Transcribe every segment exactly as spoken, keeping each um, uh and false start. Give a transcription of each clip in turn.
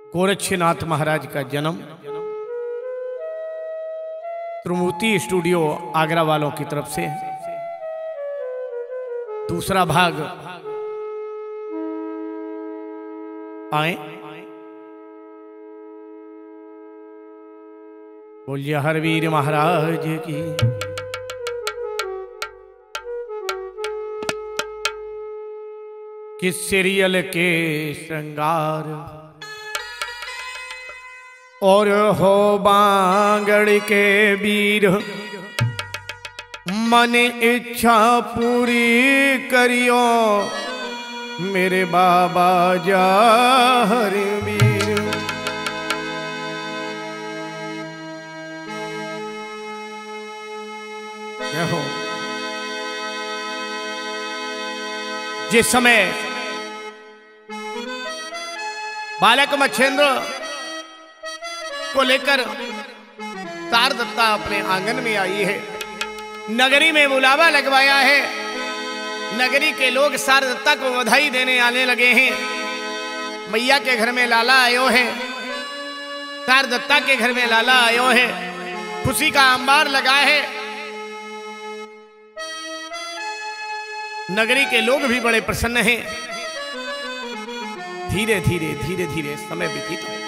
गोरक्षनाथ महाराज का जन्म त्रिमूर्ति स्टूडियो आगरा वालों की तरफ से। दूसरा भाग आए बोलिए हरवीर महाराज की। किस सीरियल के श्रृंगार और हो बांगड़ के वीर, मन इच्छा पूरी करियो मेरे बाबा जाहर वीर। हो जिस समय बालक मच्छेंद्र को लेकर तारदत्ता अपने आंगन में आई है, नगरी में बुलावा लगवाया है। नगरी के लोग तारदत्ता को बधाई देने आने लगे हैं। मैया के घर में लाला आयो है, तारदत्ता के घर में लाला आयो है, खुशी का अंबार लगा है। नगरी के लोग भी बड़े प्रसन्न हैं। धीरे धीरे धीरे धीरे समय बीतित है।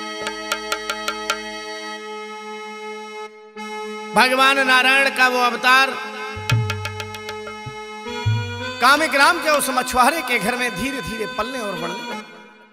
भगवान नारायण का वो अवतार कामिक राम के उस मछुआरे के घर में धीरे धीरे पलने और बढ़ने लगे।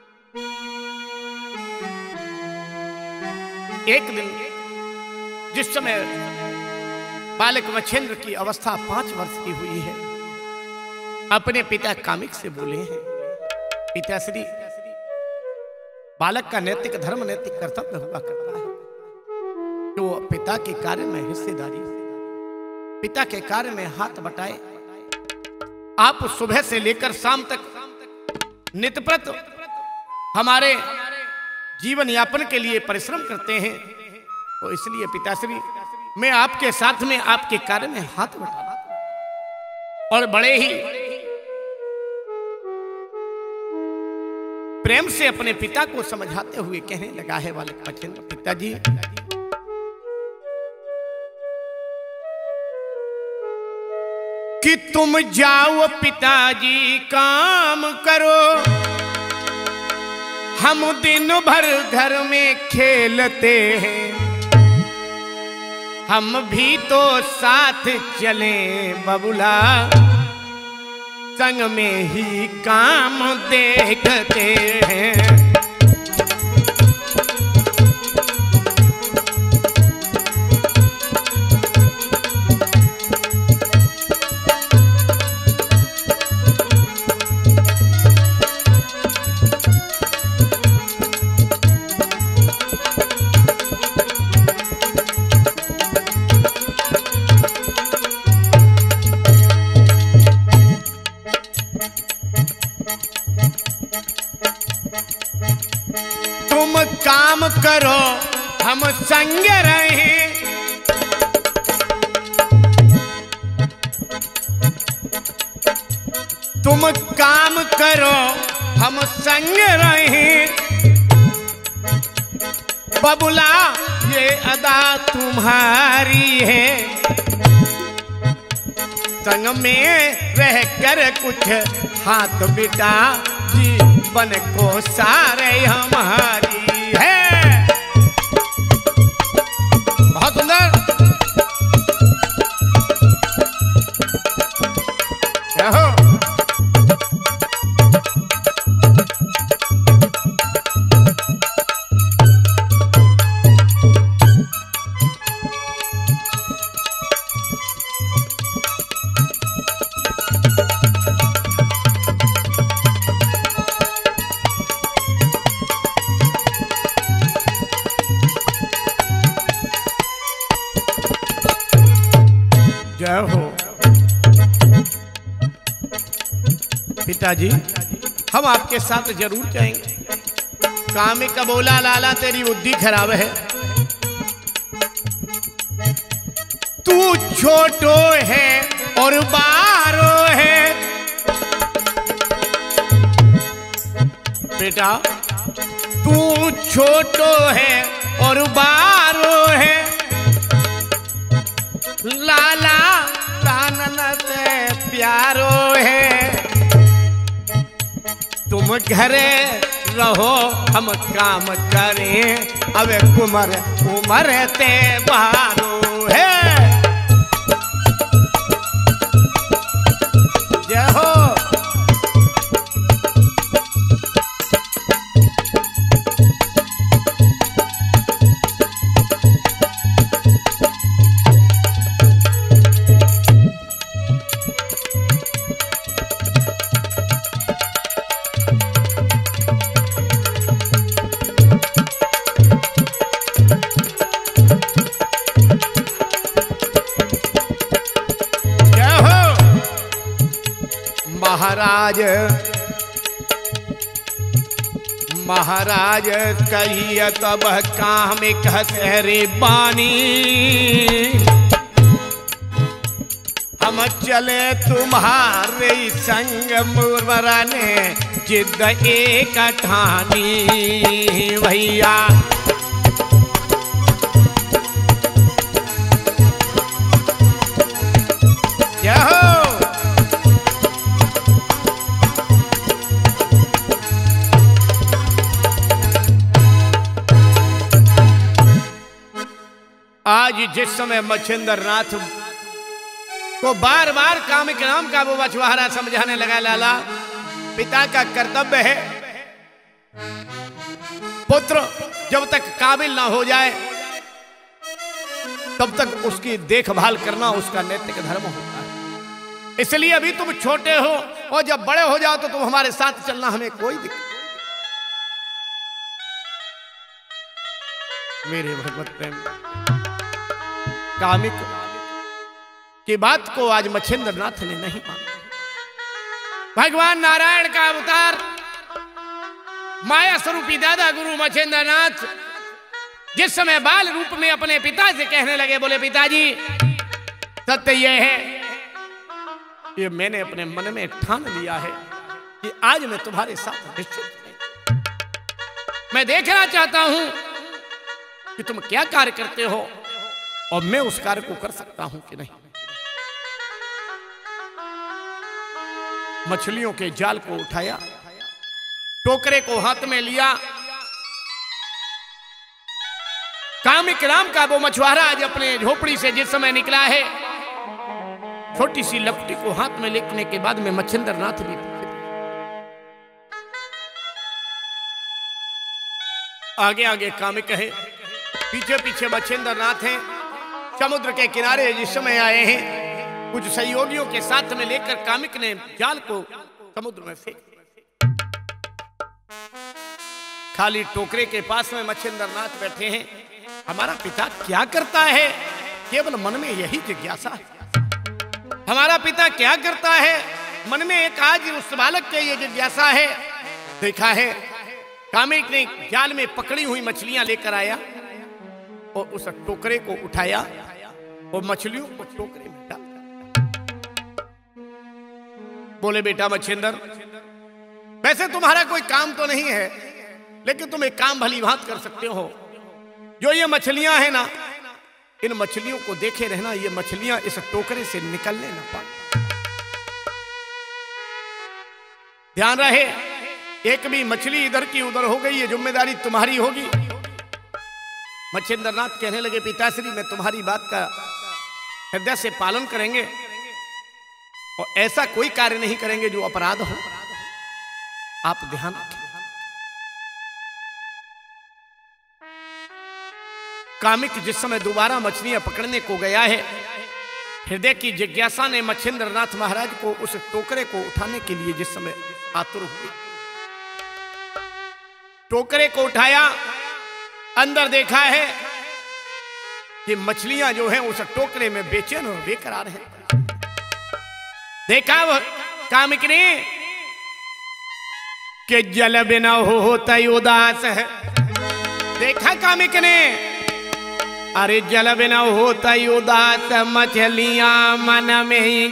एक दिन जिस समय बालक मच्छेंद्र की अवस्था पांच वर्ष की हुई है, अपने पिता कामिक से बोले हैं, पिताश्री बालक का नैतिक धर्म नैतिक कर्तव्य हुआ करता है तो पिता के कार्य में हिस्सेदारी, पिता के कार्य में हाथ बटाए। आप सुबह से लेकर शाम तक नित्यप्रत हमारे जीवन यापन के लिए परिश्रम करते हैं, तो इसलिए पिताश्री मैं आपके साथ में आपके कार्य में हाथ बटा। और बड़े ही प्रेम से अपने पिता को समझाते हुए कहने लगा है बालक मच्छेंद्र, पिताजी कि तुम जाओ पिताजी काम करो, हम दिन भर घर में खेलते हैं, हम भी तो साथ चलें बबुला, संग में ही काम देखते हैं। काम करो हम संग रहें, तुम काम करो हम संग रहें, बबुला ये अदा तुम्हारी है, संग में रह कर कुछ हाथ बिटा जीवन को सारे हमारी है। बहुत सुंदर क्या हो। जय हो पिताजी, हम आपके साथ जरूर जाएंगे। कामिक का बोला लाला तेरी बुद्धि खराब है, तू छोटो है और बारो है। बेटा तू छोटो है और बारो है, लाला कानन से प्यारो है। तुम घरे रहो हम काम करें, अब कुमर उमर ते बारो है। जय हो। महाराज महाराज कहिए तब काम कहते बानी, हम चले तुम्हारे संग मुरने जिद एक ठानी भैया। आज जिस समय मच्छिंद्र नाथ को बार बार कामिक राम का वो मछुआरा समझाने लगा, लाला पिता का कर्तव्य है पुत्र जब तक काबिल ना हो जाए तब तक उसकी देखभाल करना उसका नैतिक धर्म होता है। इसलिए अभी तुम छोटे हो और जब बड़े हो जाओ तो तुम हमारे साथ चलना, हमें कोई दिक्कत। मेरे भगवत प्रेम कामिक की बात को आज मच्छिंद्र नाथ ने नहीं माना। भगवान नारायण का अवतार माया स्वरूपी दादा गुरु मच्छिंद्र नाथ जिस समय बाल रूप में अपने पिता से कहने लगे, बोले पिताजी सत्य यह है, ये मैंने अपने मन में ठान लिया है कि आज मैं तुम्हारे साथ निश्चित मैं देखना चाहता हूं कि तुम क्या कार्य करते हो और मैं उस कार्य को कर सकता हूं कि नहीं। मछलियों के जाल को उठाया, टोकरे को हाथ में लिया। कामिक राम का वो मछुआरा आज अपने झोपड़ी से जिस समय निकला है, छोटी सी लपटी को हाथ में लेने के बाद में मच्छिंद्र नाथ भी आगे आगे कामिक है, पीछे पीछे मच्छिंद्र नाथ हैं। समुद्र के किनारे जिस समय आए हैं, कुछ सहयोगियों के साथ में लेकर कामिक ने जाल को समुद्र में फेंक दिया। खाली टोकरे के पास में मच्छिंद्र नाथ बैठे हैं। हमारा पिता क्या करता है, केवल मन में यही जिज्ञासा है। हमारा पिता क्या करता है, मन में एक आज उस बालक के ये जिज्ञासा है। देखा है कामिक ने जाल में पकड़ी हुई मछलियां लेकर आया और उस टोकरे को उठाया और मछलियों को टोकरे में डाल। बोले बेटा मच्छिंद्र, वैसे तुम्हारा कोई काम तो नहीं है, लेकिन तुम एक काम भली भांत कर सकते हो। जो ये मछलियां हैं ना, इन मछलियों को देखे रहना, ये मछलियां इस टोकरे से निकलने ना पाए। ध्यान रहे, एक भी मछली इधर की उधर हो गई, ये जिम्मेदारी तुम्हारी होगी। मच्छिंद्र नाथ कहने लगे, पिताश्री मैं तुम्हारी बात का हृदय से पालन करेंगे और ऐसा कोई कार्य नहीं करेंगे जो अपराध हो। आप ध्यान रखें। कामिक जिस समय दोबारा मछलियां पकड़ने को गया है, हृदय की जिज्ञासा ने मच्छिंद्र नाथ महाराज को उस टोकरे को उठाने के लिए जिस समय आतुर हुए, टोकरे को उठाया, अंदर देखा है कि मछलियां जो हैं उस टोकरे में बेचैन और बेकरार हैं। देखा वो कामिक ने कि जल बिना होता उदास है। देखा कामिक ने, अरे जल बिना होता उदास, मछलियां मन में ही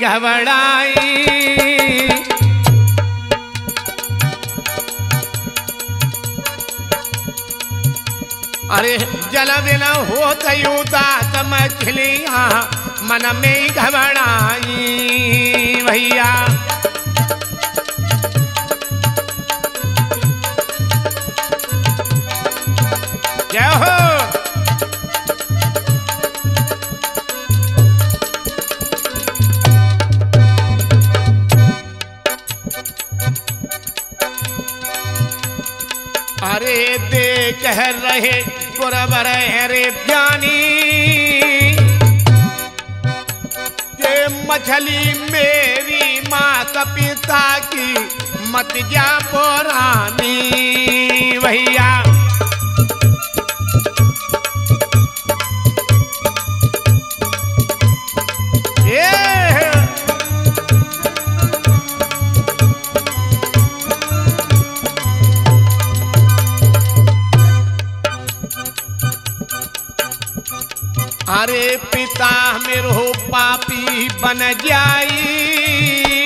घबराई। अरे जल बिना हो तात मछलियाँ मन में घबराई भैया। जय हो। अरे दे कह रहे गुरबर रे ज्ञानी, ये मछली मेरी माता पिता की मत जा पुरानी भैया। अरे पिता मेरो पापी बन जाई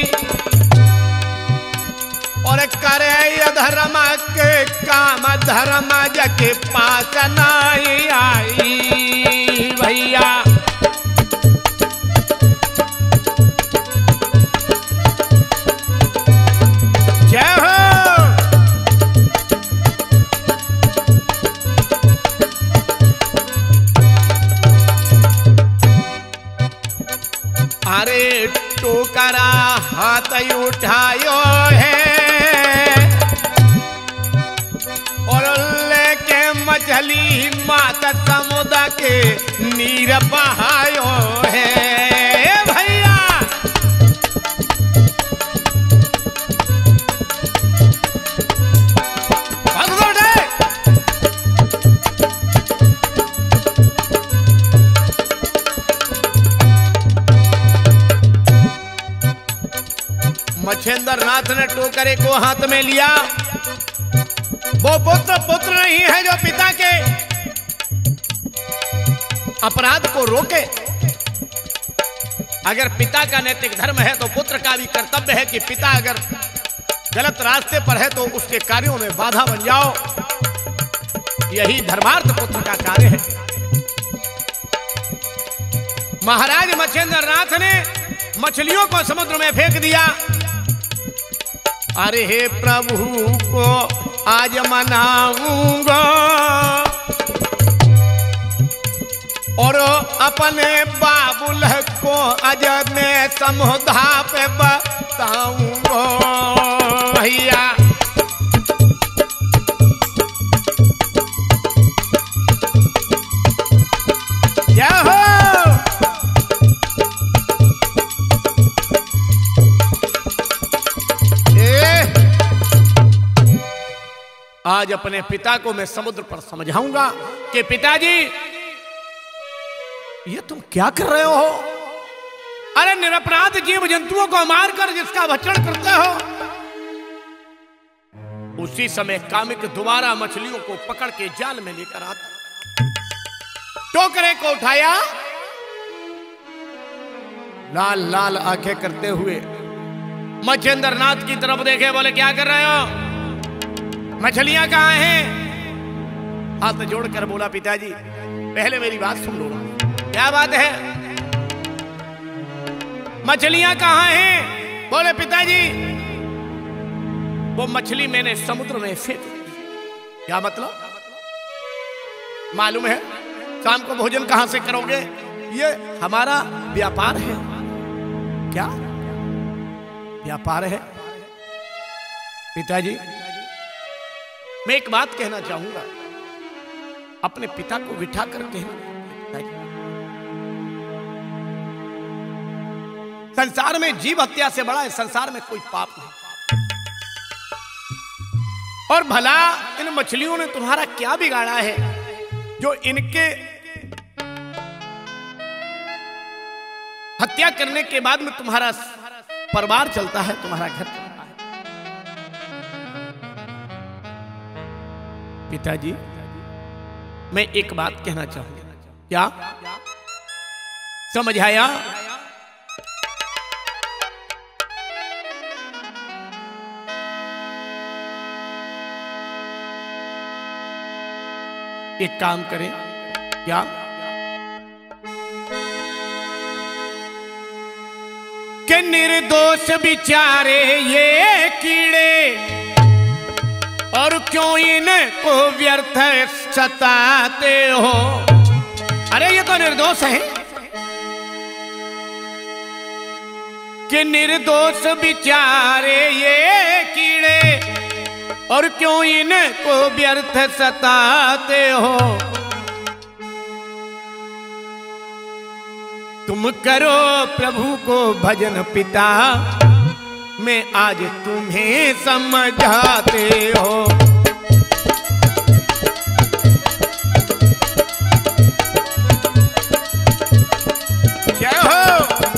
और करे अधर्म के काम धर्म जके पास नहीं आई भैया। जय हो। अरे टोकरा हाथ उठायो है और लेके मछली माता समुद्र के नीर बहायो है भैया। मच्छेंद्र नाथ ने टोकरे को हाथ में लिया। वो पुत्र पुत्र नहीं है जो पिता के अपराध को रोके। अगर पिता का नैतिक धर्म है तो पुत्र का भी कर्तव्य है कि पिता अगर गलत रास्ते पर है तो उसके कार्यों में बाधा बन जाओ। यही धर्मार्थ पुत्र का कार्य है। महाराज मच्छेंद्र नाथ ने मछलियों को समुद्र में फेंक दिया। अरे हे प्रभु को आज मनाऊंगा और अपने बाबुल को आज मैं समुद्र पे बताऊंगा भैया। जय हो। आज अपने पिता को मैं समुद्र पर समझाऊंगा कि पिताजी ये तुम क्या कर रहे हो। अरे निरपराध जीव जंतुओं को मारकर जिसका भक्षण करते हो। उसी समय कामिक दोबारा मछलियों को पकड़ के जाल में लेकर आता। टोकरे को उठाया, लाल लाल आंखें करते हुए मच्छेंद्र नाथ की तरफ देखे, बोले क्या कर रहे हो, मछलियां कहां हैं। हाथ जोड़कर बोला पिताजी पहले मेरी बात सुन लो। क्या बात है, मछलियां कहां हैं। बोले पिताजी वो मछली मैंने समुद्र में फेंक दी। क्या मतलब, मालूम है शाम को भोजन कहां से करोगे, ये हमारा व्यापार है। क्या व्यापार है पिताजी। मैं एक बात कहना चाहूंगा, अपने पिता को बिठा कर कहना, संसार में जीव हत्या से बड़ा है संसार में कोई पाप नहीं। और भला इन मछलियों ने तुम्हारा क्या बिगाड़ा है जो इनके हत्या करने के बाद में तुम्हारा परिवार चलता है, तुम्हारा घर चलता है। पिताजी मैं एक बात कहना चाहूंगा। क्या समझ आया। एक काम करें, क्या कि निर्दोष बिचारे ये कीड़े, और क्यों इनको व्यर्थ सताते हो। अरे ये तो निर्दोष है कि निर्दोष बिचारे ये कीड़े, और क्यों इनको व्यर्थ सताते हो। तुम करो प्रभु को भजन पिता, मैं आज तुम्हें समझाते हो। जय हो।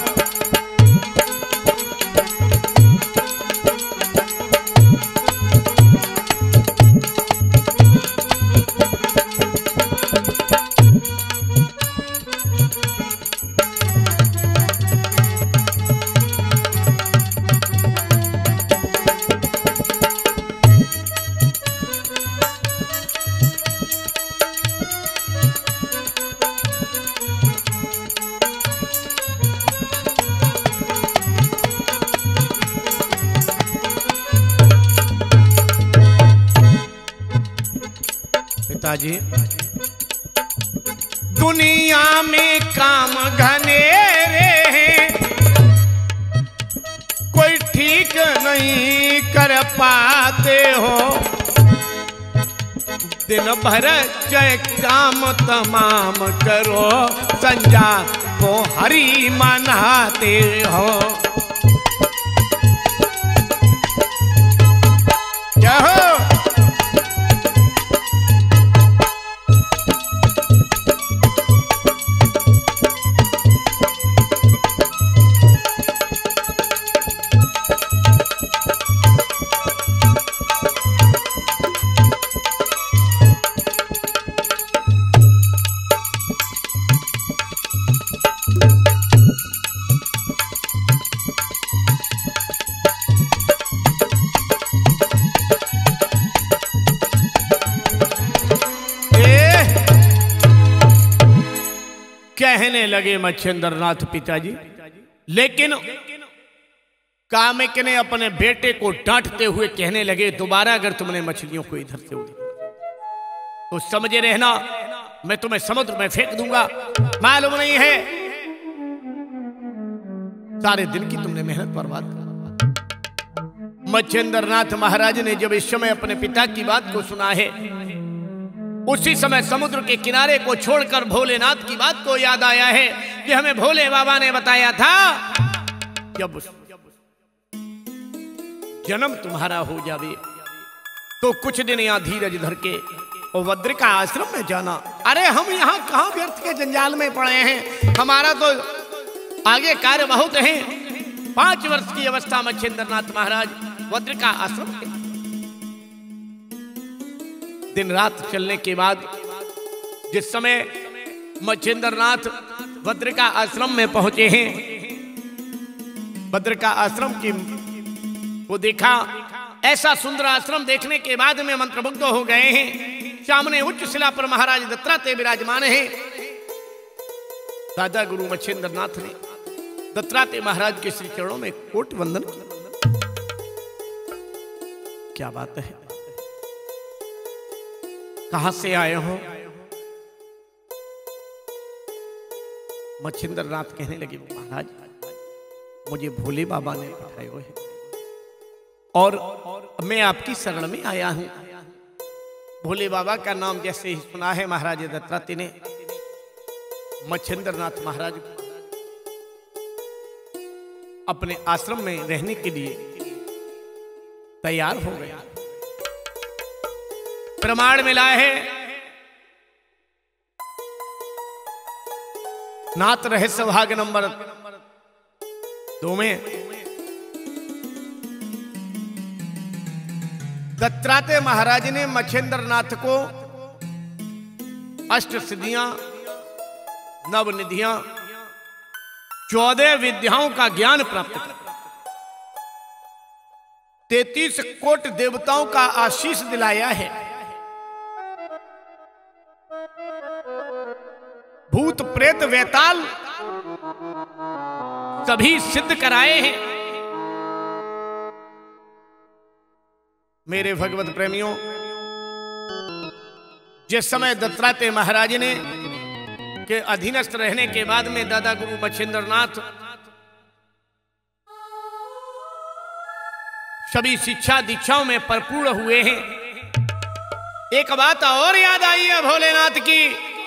पिताजी, दुनिया में काम घनेरे हैं, कोई ठीक नहीं कर पाते हो। दिन भर जय काम तमाम करो, संजा को हरि मनाते हो। क्या हो? कहने लगे मच्छिंद्रनाथ पिताजी, लेकिन कामिक ने अपने बेटे को डांटते हुए कहने लगे, दोबारा अगर तुमने मछलियों को इधर से उधर तो समझे रहना, मैं तुम्हें समुद्र में फेंक दूंगा। मालूम नहीं है सारे दिन की तुमने मेहनत बर्बाद कर। मच्छिंद्रनाथ महाराज ने जब इस समय अपने पिता की बात को सुना है, उसी समय समुद्र के किनारे को छोड़कर भोलेनाथ की बात को याद आया है कि हमें भोले बाबा ने बताया था, जब जन्म तुम्हारा हो जावे तो कुछ दिन यहाँ धीरज धर के और वज्रिका आश्रम में जाना। अरे हम यहाँ कहाँ व्यर्थ के जंजाल में पड़े हैं, हमारा तो आगे कार्य बहुत है। पांच वर्ष की अवस्था मच्छिंद्रनाथ महाराज वज्रिका आश्रम के दिन रात चलने के बाद जिस समय मच्छिंद्रनाथ भद्रिका आश्रम में पहुंचे हैं, भद्रिका आश्रम की को देखा। ऐसा सुंदर आश्रम देखने के बाद में मंत्रमुग्ध हो गए हैं। सामने उच्च शिला पर महाराज दत्तात्रेय विराजमान हैं। दादा गुरु मच्छिंद्रनाथ ने दत्तात्रेय महाराज के श्री चरणों में कोट वंदन किया। क्या बात है, कहां से आए हो? मच्छिंद्रनाथ कहने लगे, महाराज मुझे भोले बाबा ने पठाए हुए हैं और मैं आपकी शरण में आया हूं। भोले बाबा का नाम जैसे ही सुना है महाराज दत्तात्रेय ने मच्छिंद्रनाथ महाराज को अपने आश्रम में रहने के लिए तैयार हो गया। प्रमाण मिला है नाथ रहस्य भाग नंबर दो में दत्तात्रेय महाराज ने मच्छिंद्रनाथ को अष्ट सिद्धियां, नवनिधियां, चौदह विद्याओं का ज्ञान प्राप्त किया, तैतीस कोट देवताओं का आशीष दिलाया है। वेद वेताल सभी सिद्ध कराए हैं। मेरे भगवत प्रेमियों, जिस समय दत्तात्रेय महाराज ने के अधीनस्थ रहने के बाद में दादा गुरु मच्छिंद्रनाथ सभी शिक्षा दीक्षाओं में परिपूर्ण हुए हैं। एक बात और याद आई है भोलेनाथ की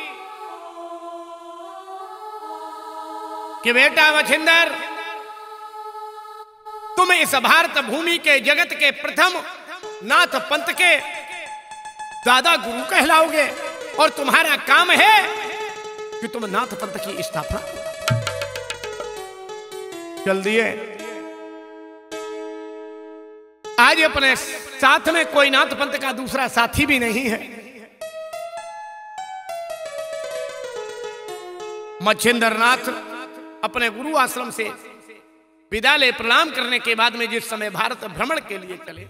कि बेटा मच्छिंदर, तुम इस भारत भूमि के जगत के प्रथम नाथ पंथ के दादा गुरु कहलाओगे और तुम्हारा काम है कि तुम नाथ पंथ की स्थापना। चल दिए। आज अपने साथ में कोई नाथ पंथ का दूसरा साथी भी नहीं है। मच्छिंद्रनाथ अपने गुरु आश्रम से विदा ले प्रणाम करने के बाद में जिस समय भारत भ्रमण के लिए चले,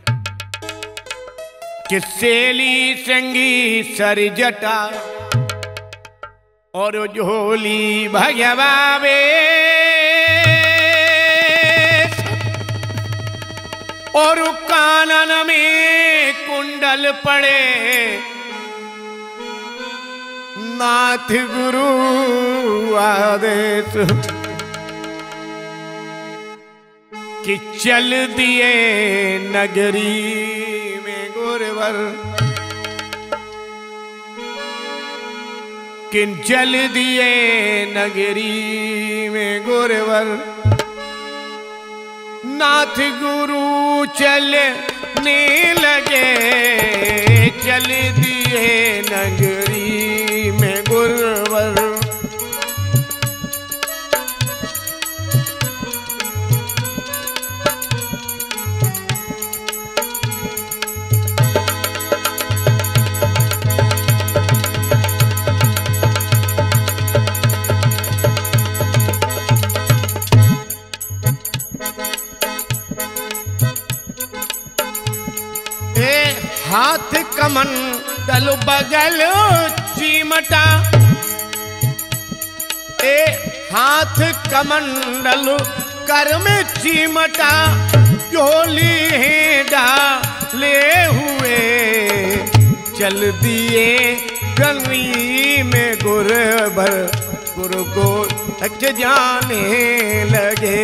कि सेली संगी सर जटा और झोली भगवावे और कानन में कुंडल पड़े, नाथ गुरु आदेश कि चल दिए नगरी में गुरुवर, किन चल दिए नगरी में गुरुवर, नाथ गुरु चलने लगे, चल दिए नगरी में गुरुवर। हाथ कमंडल बगल चिमटा, ए हाथ कमंडल कर में चिमटा, झोली डाले हुए चल दिए गली में गुरुवर, गुरु को तक जाने लगे।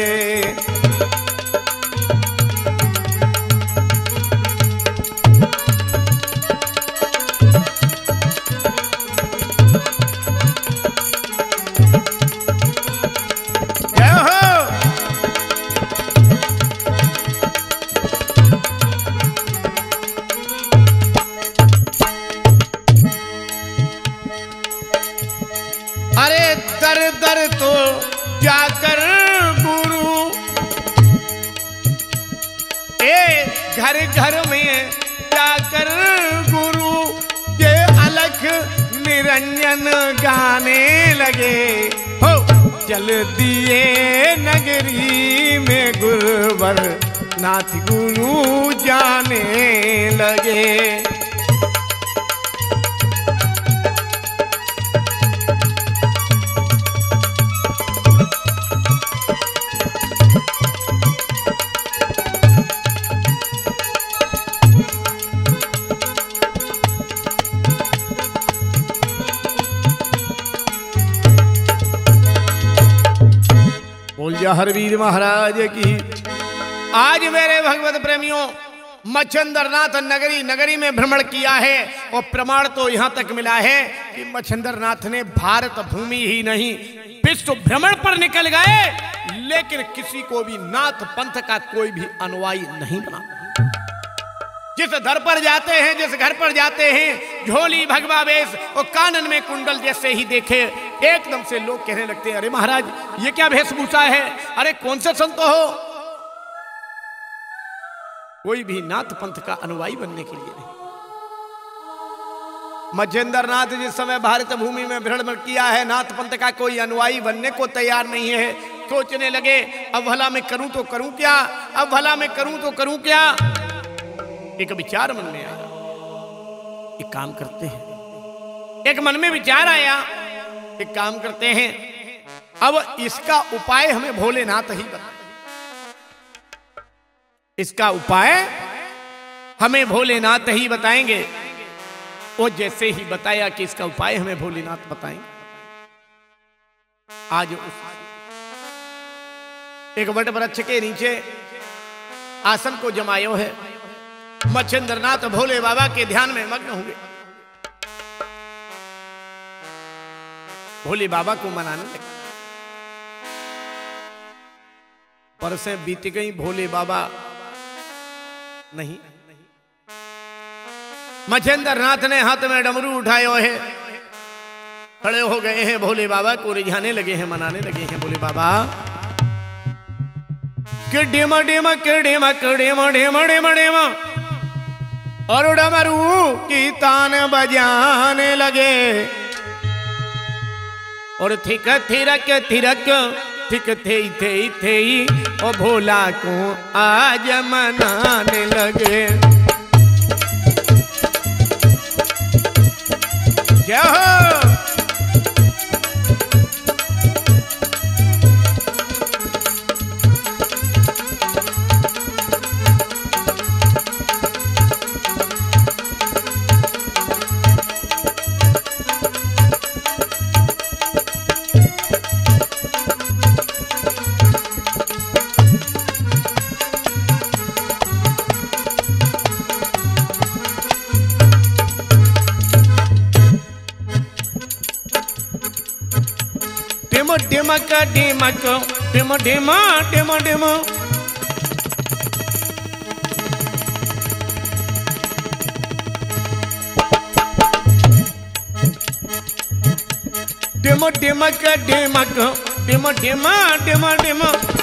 दर दर तो जाकर गुरु, ए घर घर में जाकर गुरु ये अलख निरंजन गाने लगे, हो चल दिए नगरी में गुरुवर, नाथ गुरु जाने लगे। हरवीर महाराज की। आज मेरे भगवत प्रेमियों, मच्छिंद्रनाथ नगरी नगरी में भ्रमण किया है और प्रमाण तो यहां तक मिला है कि मच्छिंद्रनाथ ने भारत भूमि ही नहीं विश्व भ्रमण पर निकल गए, लेकिन किसी को भी नाथ पंथ का कोई भी अनुयायी नहीं बना। जिस दर पर जाते हैं, जिस घर पर जाते हैं, झोली भगवा वेश और कानन में कुंडल जैसे ही देखे एकदम से लोग कहने लगते हैं, अरे महाराज ये क्या वेशभूषा है, अरे कौन से संत हो। कोई भी नाथ पंथ का अनुयायी बनने के लिए नहीं। मच्छिंद्रनाथ जिस समय भारत भूमि में भ्रमण किया है, नाथ पंथ का कोई अनुयायी बनने को तैयार नहीं है। सोचने लगे अब भला मैं करूं तो करूं क्या, अब भला मैं करूं तो करूं क्या। एक विचार मन में आया, एक काम करते हैं। एक मन में विचार आया एक काम करते हैं, अब इसका उपाय हमें भोलेनाथ ही बताएं। इसका उपाय हमें भोलेनाथ ही बताएंगे। वो जैसे ही बताया कि इसका उपाय हमें भोलेनाथ बताएंगे, आज उस एक वट वृक्ष के नीचे आसन को जमायो है। मच्छिंद्रनाथ भोले बाबा के ध्यान में मग्न हुए। भोले बाबा को मनाने लगे। परसें बीत गई, भोले बाबा नहीं। मच्छिंद्रनाथ ने हाथ में डमरू उठायो है, खड़े हो गए हैं, भोले बाबा को रिझाने लगे हैं, मनाने लगे हैं। भोले बाबा कि डिम डिम कि डिम कि डिम डिम डिम डिम और डमरू की तान बजाने लगे और थिक थिरक थिरक थिक थे थे थे ओ भोला को आज मनाने लगे। क्या हो डिमक डिमक डिम डिम डिम डिम डिम डिमक डिमक डिम डिम डिम डिम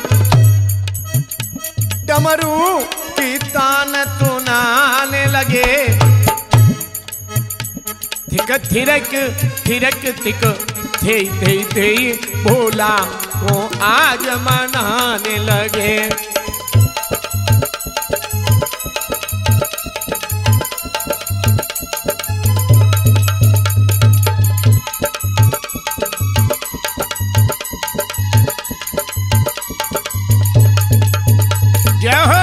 डमरू की तान सुनाने लगे। थिक थिरक थिरक थिक थे थे थे भोला को आज मनाने लगे। जय हो।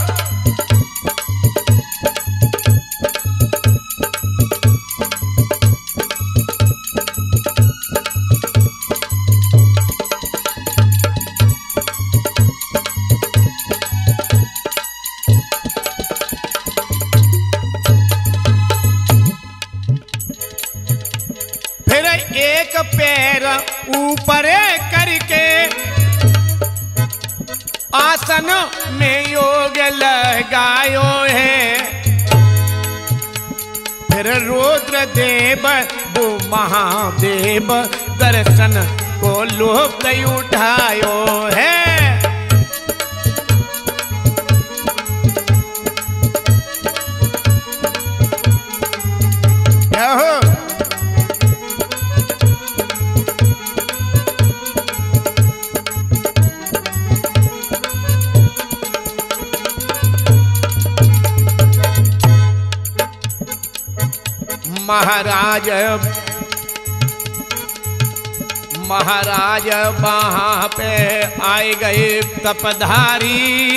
एक पैर ऊपर करके आसन में योग लगायो है। फिर रुद्र देव वो महादेव दर्शन को लोक उठायो है। क्या हो महाराज महाराज वहां पे आए गए तपधारी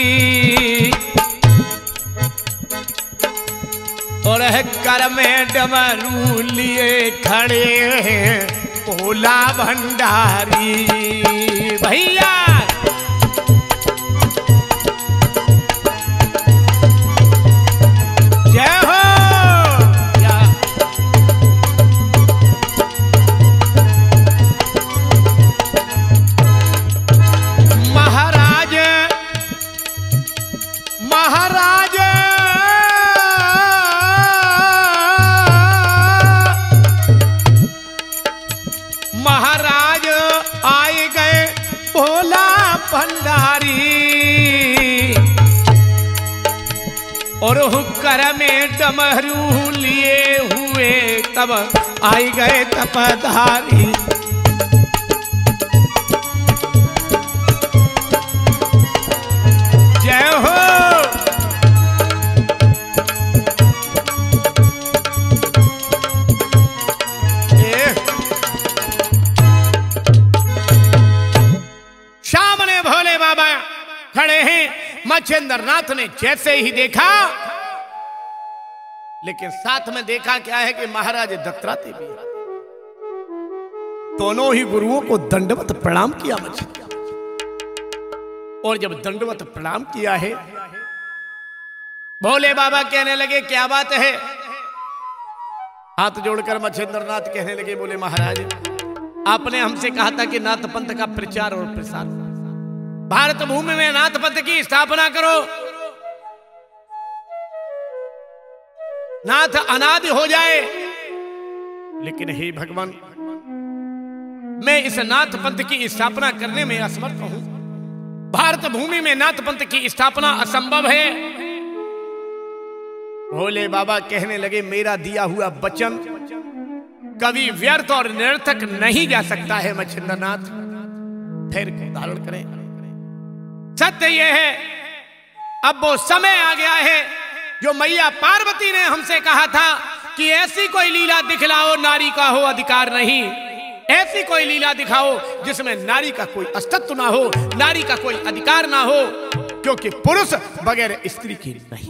और कर में डमरू लिए खड़े हैं भोला भंडारी। भैया जय हो। महाराज महाराज आए गए भोला भंडारी और हुक्कर में डमरू लिए हुए तब आए गए तपधारी। जय हो। मच्छिंद्र नाथ ने जैसे ही देखा, लेकिन साथ में देखा क्या है कि महाराज दत्तात्रेय भी दोनों ही गुरुओं को दंडवत प्रणाम किया मच्छिंद्र। और जब दंडवत प्रणाम किया है, भोले बाबा कहने लगे क्या बात है। हाथ जोड़कर मच्छिंद्र नाथ कहने लगे, बोले महाराज आपने हमसे कहा था कि नाथ पंथ का प्रचार और प्रसार, भारत भूमि में नाथ पंथ की स्थापना करो, नाथ अनादि हो जाए। लेकिन हे भगवान, मैं इस नाथ पंथ की स्थापना करने में असमर्थ हूं। भारत भूमि में नाथ पंथ की स्थापना असंभव है। भोले बाबा कहने लगे, मेरा दिया हुआ वचन कभी व्यर्थ और निरर्थक नहीं जा सकता है मच्छिंद्र नाथ, धैर्य को धारण करें। सत्य यह है, अब वो समय आ गया है जो मैया पार्वती ने हमसे कहा था कि ऐसी कोई लीला दिखलाओ नारी का हो अधिकार नहीं, ऐसी कोई लीला दिखाओ जिसमें नारी का कोई अस्तित्व ना हो, नारी का कोई अधिकार ना हो, क्योंकि पुरुष बगैर स्त्री की नहीं।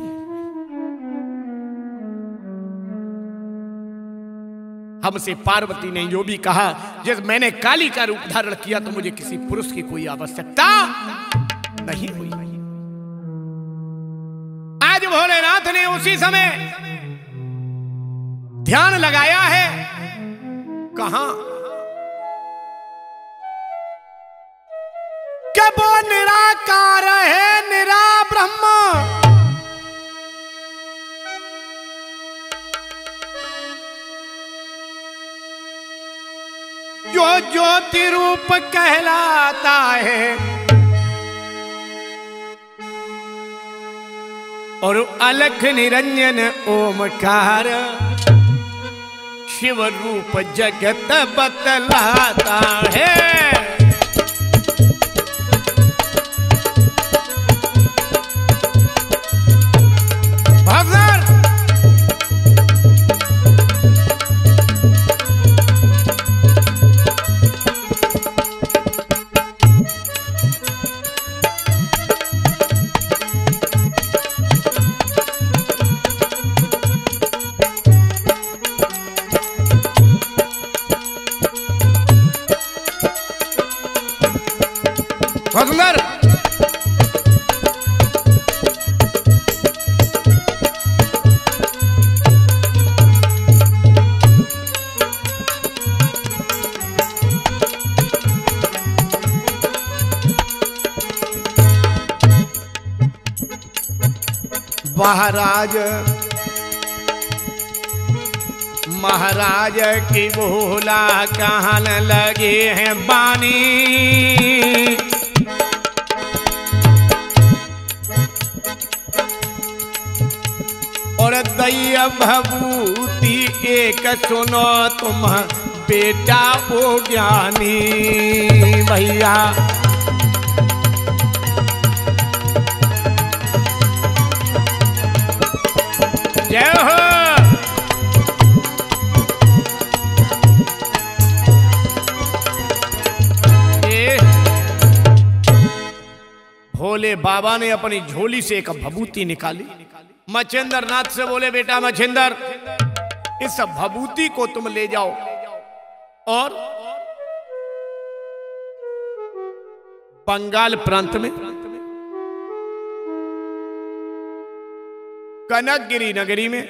हमसे पार्वती ने जो भी कहा, जब मैंने काली का रूप धारण किया तो मुझे किसी पुरुष की कोई आवश्यकता नहीं हुई। आज भोलेनाथ ने उसी समय ध्यान लगाया है। कहां? कि वो निराकार है, निरा ब्रह्म, जो ज्योति रूप कहलाता है और अलख निरंजन ओमकार शिव रूप जगत बतलाता है। सुंदर महाराज महाराज की भोला कहने लगे हैं बानी, और दैया भभूति एक सुनो तुम बेटा ओ ज्ञानी भैया। जय हो। भोले बाबा ने अपनी झोली से एक भभूति निकाली, मच्छिंद्र नाथ से बोले, बेटा मच्छिंद्र, इस भभूति को तुम ले जाओ और बंगाल प्रांत में कनकगिरी नगरी में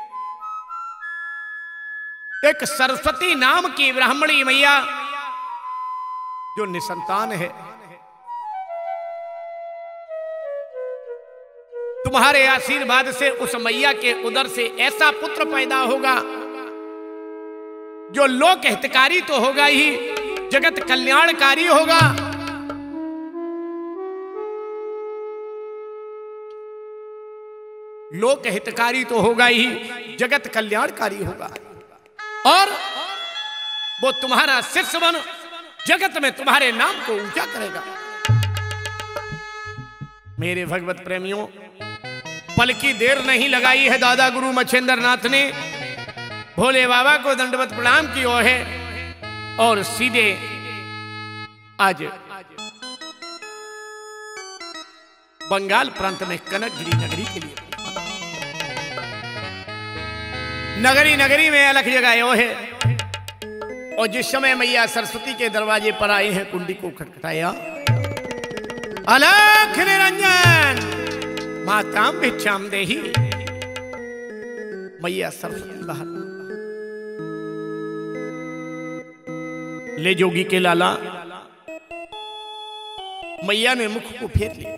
एक सरस्वती नाम की ब्राह्मणी मैया जो निसंतान है, तुम्हारे आशीर्वाद से उस मैया के उदर से ऐसा पुत्र पैदा होगा जो लोक हितकारी तो होगा ही, जगत कल्याणकारी होगा। लोक हितकारी तो होगा ही, जगत कल्याणकारी होगा, और वो तुम्हारा शिष्य बन जगत में तुम्हारे नाम को ऊंचा करेगा। मेरे भगवत प्रेमियों, पल की देर नहीं लगाई है दादा गुरु मच्छिंद्र नाथ ने, भोले बाबा को दंडवत प्रणाम किया है और सीधे आज बंगाल प्रांत में कनकगिरी नगरी के लिए। नगरी नगरी में अलग जगह वो है। और जिस समय मैया सरस्वती के दरवाजे पर आए हैं, कुंडी को खटखटाया, अलख निरंजन माताम भिक्षाम देही। मैया सरस्वती बाहर ले जोगी के लाला। मैया ने मुख को फेर लिया।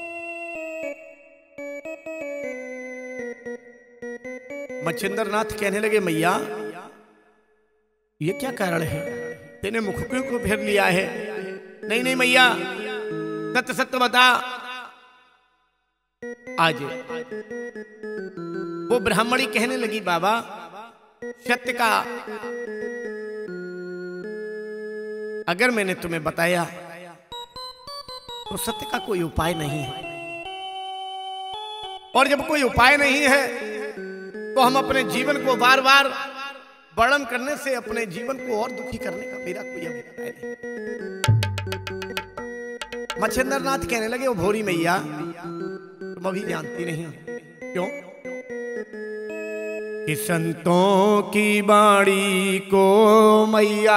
मच्छिंद्र नाथ कहने लगे, मैया ये क्या कारण है, तेने मुख को फेर लिया है? नहीं नहीं मैया, सत्य सत्य बता। आज वो ब्राह्मणी कहने लगी, बाबा सत्य का अगर मैंने तुम्हें बताया तो सत्य का कोई उपाय नहीं है, और जब कोई उपाय नहीं है तो हम अपने जीवन को बार बार वर्णन करने से अपने जीवन को और दुखी करने का मेरा कोई अभिप्राय नहीं। मच्छिंद्र नाथ कहने लगे, वो भोरी मैया तुम अभी जानती नहीं हो। क्यों? कि संतों की बाणी को मैया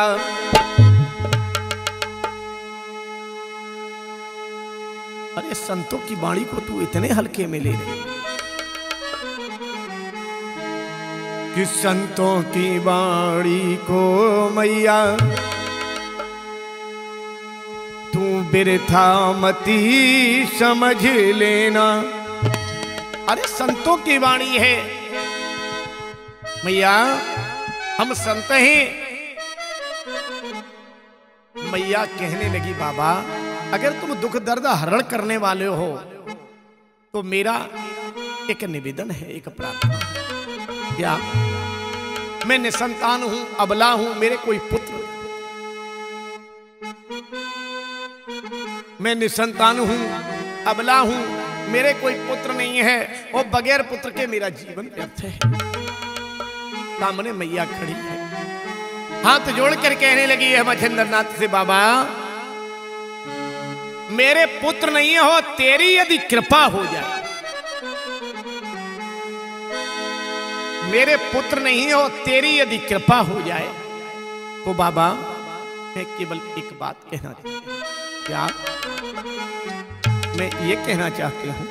अरे संतों की बाणी को तू इतने हल्के में ले रही। कि संतों की बाणी को मैया तू बिरथा मती समझ लेना। अरे संतों की वाणी है मैया, हम संत हैं। मैया कहने लगी, बाबा अगर तुम दुख दर्द हरण करने वाले हो तो मेरा एक निवेदन है, एक प्रार्थना है। क्या? मैं निसंतान हूं, अबला हूं, मेरे कोई पुत्र, मैं निसंतान हूं, अबला हूं, मेरे कोई पुत्र नहीं है, और बगैर पुत्र के मेरा जीवन व्यर्थ है। सामने मैया खड़ी है, हाथ जोड़ कर कहने लगी है मच्छिंद्र नाथ से, बाबा मेरे पुत्र नहीं हो, तेरी यदि कृपा हो जाए, मेरे पुत्र नहीं हो, तेरी यदि कृपा हो जाए तो बाबा मैं केवल एक बात कहना चाहती हूँ। क्या? मैं ये कहना चाहती हूँ,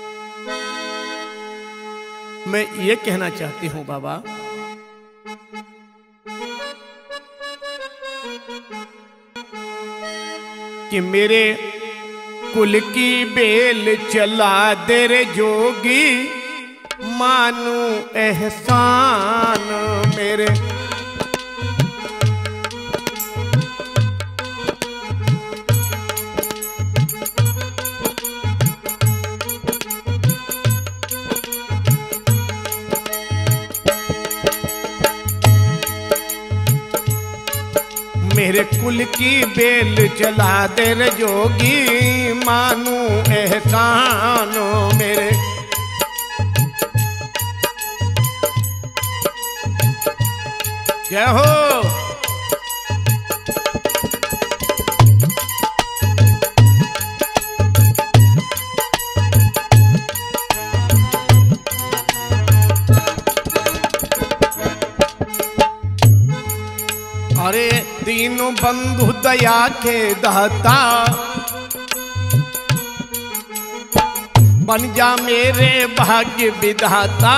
मैं ये कहना चाहती हूँ बाबा कि मेरे कुल की बेल चला दे रे जोगी, मानू एहसान मेरे। मेरे कुल की बेल चला दे रे जोगी, मानू एहसान मेरे। जय हो। अरे दीनों बंधु दया के दाता, बन जा मेरे भाग्य विधाता।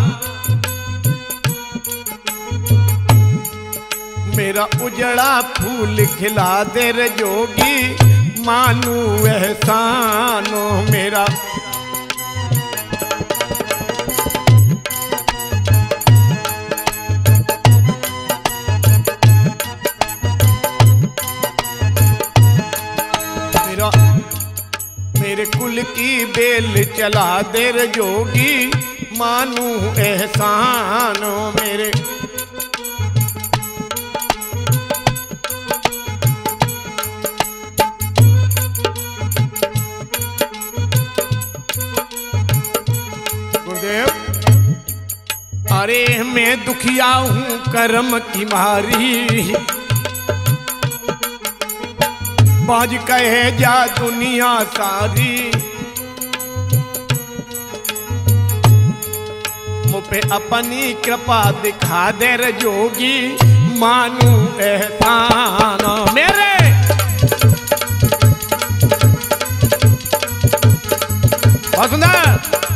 मेरा उजड़ा फूल खिला दे रे जोगी, मानू एहसानो मेरा। मेरा मेरे कुल की बेल चला दे रे जोगी, मानू एहसानो मेरे। अरे मैं दुखिया हूँ कर्म की मारी, बाज कहे जा दुनिया सारी। मुझ पे अपनी कृपा दिखा दे रे जोगी, मानू एहसान मेरे। बहुत सुंदर।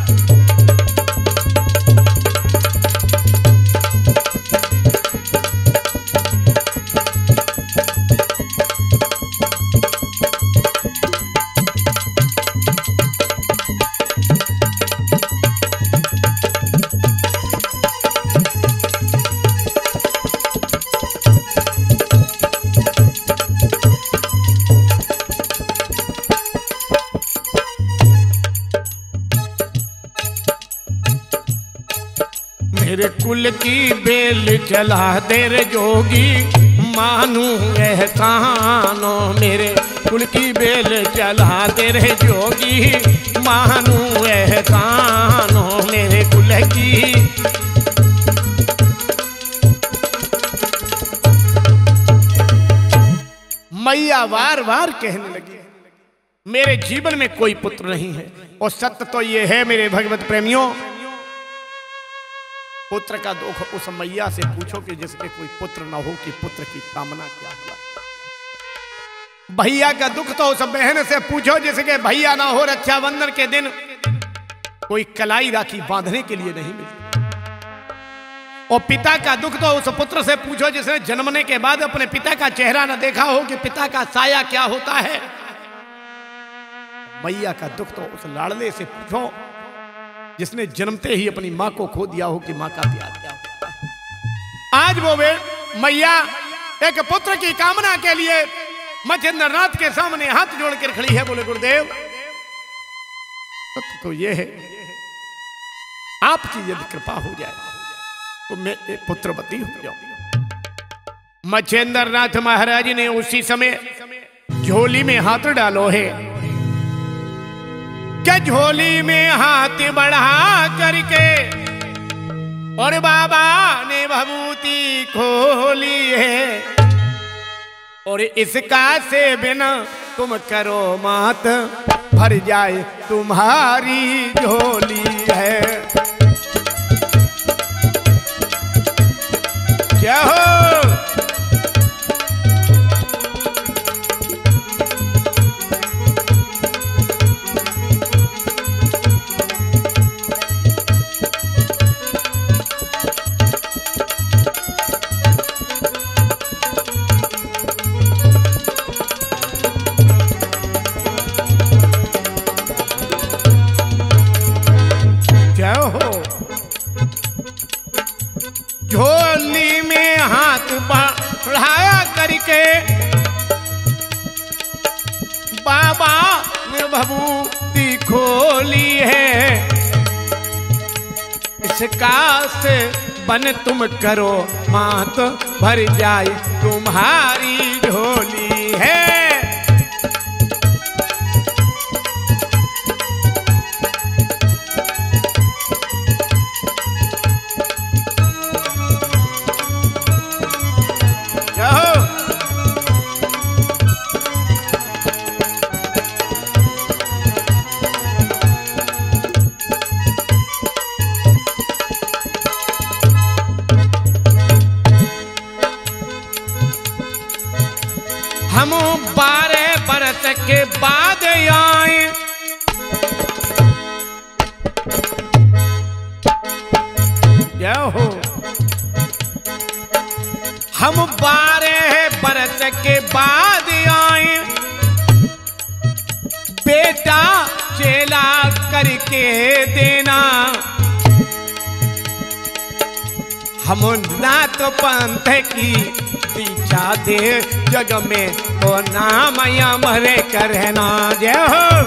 मेरे कुल की बेल चला दे रे जोगी, मानू एहसानो मेरे कुल की बेल चला दे रे जोगी, मानू एहसानो मेरे कुल की। मैया बार बार कहने लगी मेरे जीवन में कोई पुत्र नहीं है, और सत्य तो ये है मेरे भगवत प्रेमियों, पुत्र का दुख उस मैया से पूछो कि जिसके कोई पुत्र ना हो कि पुत्र की कामना क्या हुआ। भैया का दुख तो उस बहन से पूछो जिसके भैया ना हो, रक्षाबंधन के दिन कोई कलाई राखी बांधने के लिए नहीं मिलती। और पिता का दुख तो उस पुत्र से पूछो जिसने जन्मने के बाद अपने पिता का चेहरा न देखा हो कि पिता का साया क्या होता है। मैया का दुख तो उस लाडले से पूछो जिसने जन्मते ही अपनी मां को खो दिया हो कि मां का प्यार क्या होता है। आज वो वे मैया एक पुत्र की कामना के लिए मच्छिंद्र नाथ के सामने हाथ जोड़ कर खड़ी है। बोले गुरुदेव सत्य तो ये है, आपकी यदि कृपा हो जाए तो मैं एक पुत्रवती हो जाऊं। मच्छिंद्र नाथ महाराज ने उसी समय झोली में हाथ डालो है, क्या झोली में हाथ बढ़ा करके और बाबा ने भभूति खोली है, और इसका से बिना तुम करो मात भर जाए तुम्हारी झोली है। क्या हो झोली में हाथ बढ़ाया करके बाबा ने भभूति खोली है, इसका से बन तुम करो मात भर जाए तुम्हारी झोली है। हम बारह बरस के बाद आए, क्या हो हम बारह बरस के बाद आए, बेटा चेला करके देना, हम नाथ पंथ की दीक्षा दे जग में तो नाम अमर करना। जय हो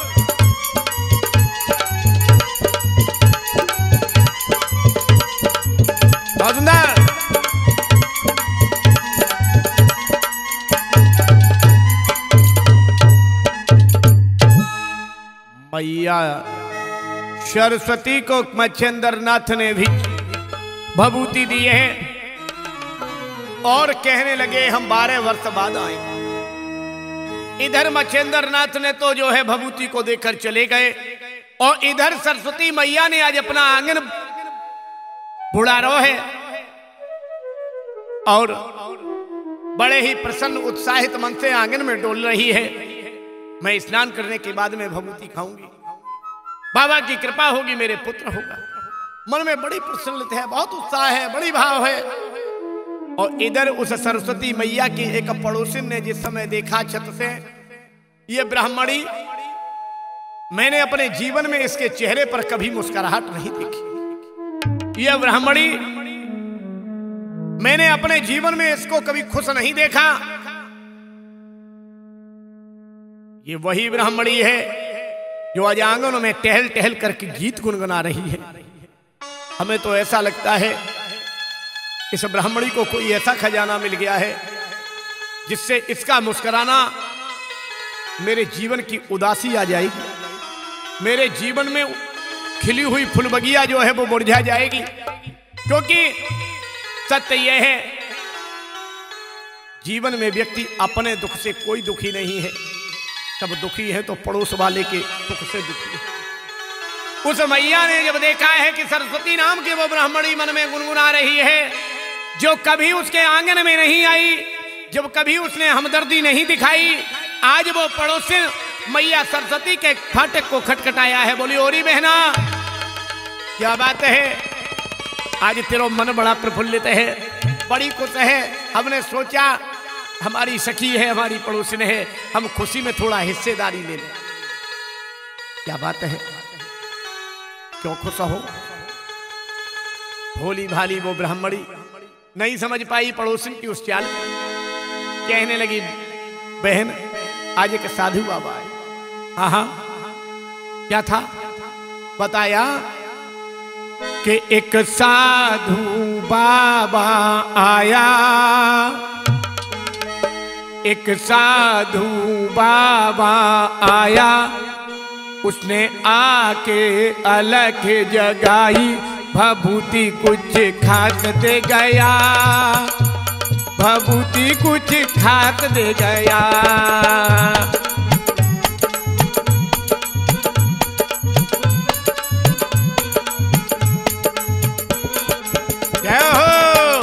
बहुत सुंदर। मैया सरस्वती को मच्छिंद्र नाथ ने भी भभूति दी है और कहने लगे हम बारह वर्ष बाद आए। इधर मच्छिंद्र नाथ ने तो जो है भभूति को देकर चले गए, और इधर सरस्वती मैया ने आज अपना आंगन बुढ़ारो है और बड़े ही प्रसन्न उत्साहित मन से आंगन में डोल रही है। मैं स्नान करने के बाद में भभूति खाऊंगी, बाबा की कृपा होगी, मेरे पुत्र होगा। मन में बड़ी प्रसन्नता है, बहुत उत्साह है, बड़ी भाव है। और इधर उस सरस्वती मैया की एक पड़ोसिन ने जिस समय देखा छत से, ये ब्राह्मणी, मैंने अपने जीवन में इसके चेहरे पर कभी मुस्कुराहट नहीं देखी। यह ब्राह्मणी, मैंने अपने जीवन में इसको कभी खुश नहीं देखा। ये वही ब्राह्मणी है जो आज आंगनों में टहल टहल करके गीत गुनगुना रही है। हमें तो ऐसा लगता है इस ब्राह्मणी को कोई ऐसा खजाना मिल गया है जिससे इसका मुस्कुराना मेरे जीवन की उदासी आ जाएगी, मेरे जीवन में खिली हुई फुलबगिया जो है वो मुरझा जाएगी। क्योंकि सत्य यह है, जीवन में व्यक्ति अपने दुख से कोई दुखी नहीं है, सब दुखी है तो पड़ोस वाले के दुख से दुखी है। उस मैया ने जब देखा है कि सरस्वती नाम की वो ब्राह्मणी मन में गुनगुना रही है, जो कभी उसके आंगन में नहीं आई, जब कभी उसने हमदर्दी नहीं दिखाई, आज वो पड़ोसिन मैया सरस्वती के फाटक को खटखटाया है। बोली, ओरी बहना क्या बात है, आज तेरा मन बड़ा प्रफुल्लित है, बड़ी खुश है। हमने सोचा हमारी सखी है, हमारी पड़ोसिन है, हम खुशी में थोड़ा हिस्सेदारी ले लें। क्या बात है, क्यों खुश हो? भोली भाली वो ब्राह्मणी नहीं समझ पाई पड़ोसिन की उस चाल, कहने लगी, बहन आज एक साधु बाबा आए। हाँ हाँ, क्या था? बताया कि एक साधु बाबा आया, एक साधु बाबा आया, उसने आके अलग जगाई, भभूति कुछ खास दे गया, भभूति कुछ खास दे गया। जय हो।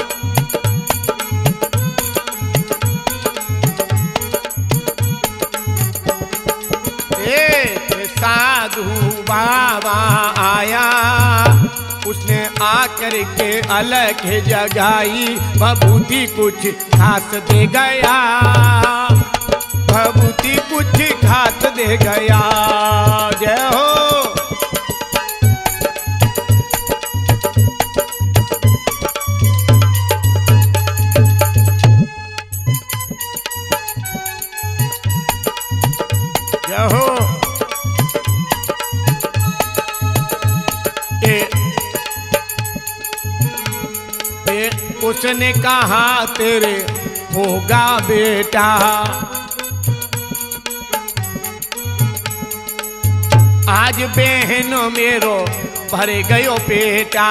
एक साधु बाबा आया, उसने आकर के अलग जगाई, भभूति कुछ खास दे गया, भभूति कुछ खास दे गया। जय हो। जय हो। उसने कहा तेरे होगा बेटा, आज बहनों मेरो भर गयो पेटा,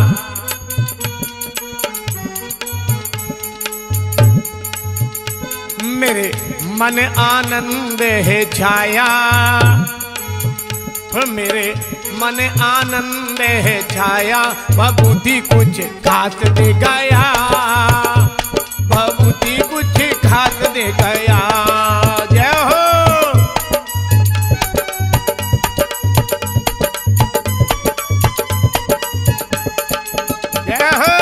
मेरे मन आनंद है छाया, मेरे मन आनंद है छाया, भभूति कुछ खास दे गया, भभूति कुछ खास दे गया। जय हो। जय हो।